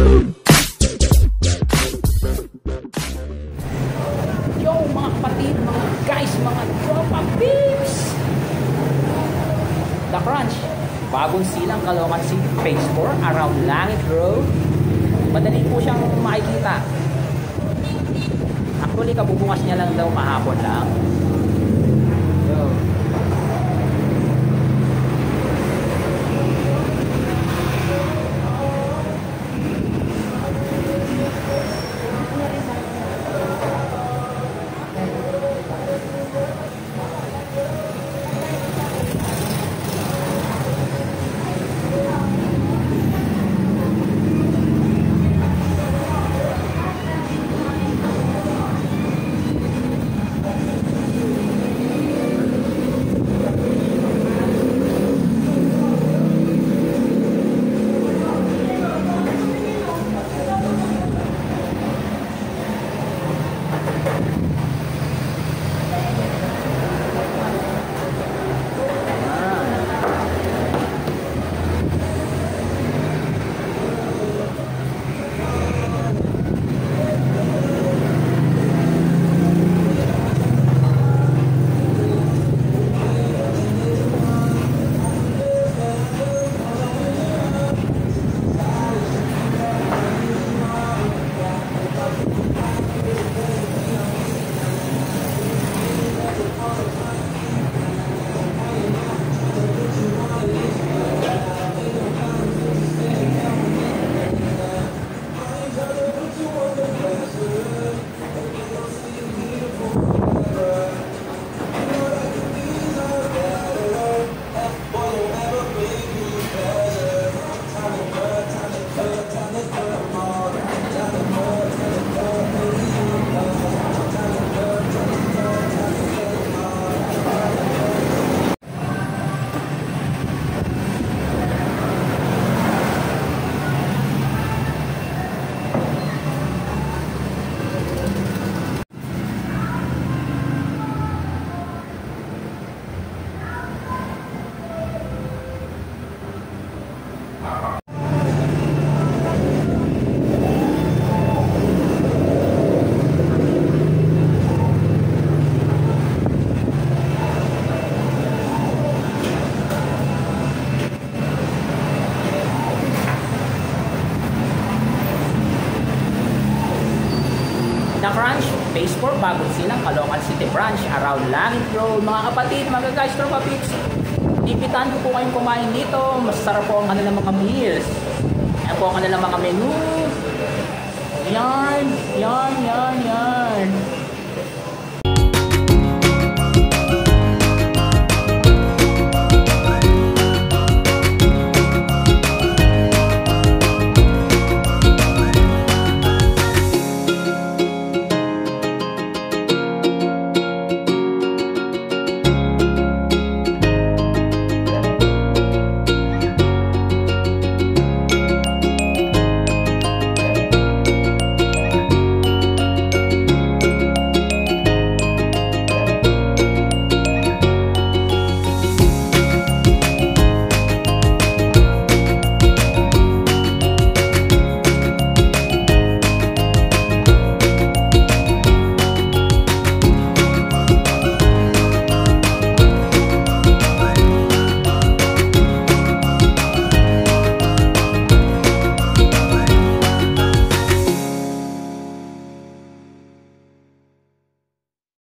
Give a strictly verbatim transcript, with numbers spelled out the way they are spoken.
Yo mga kapatid, mga guys, mga tropa peeps! The Crunch, bagong silang Caloocan City, Phase four, around Langit Road. Madali po siyang makikita. Actually, kabubukas niya lang daw kahapon lang. Yo. The Crunch, Phase four, bagong silang Caloocan City Branch, around Langit Road. Mga kapatid, mga guys, tropa peeps, imbitahan ko po kayong kumain dito. Masarap po ang kanilang mga meals. Ayan po ang kanilang mga menu. Yan, yan, yan, yan.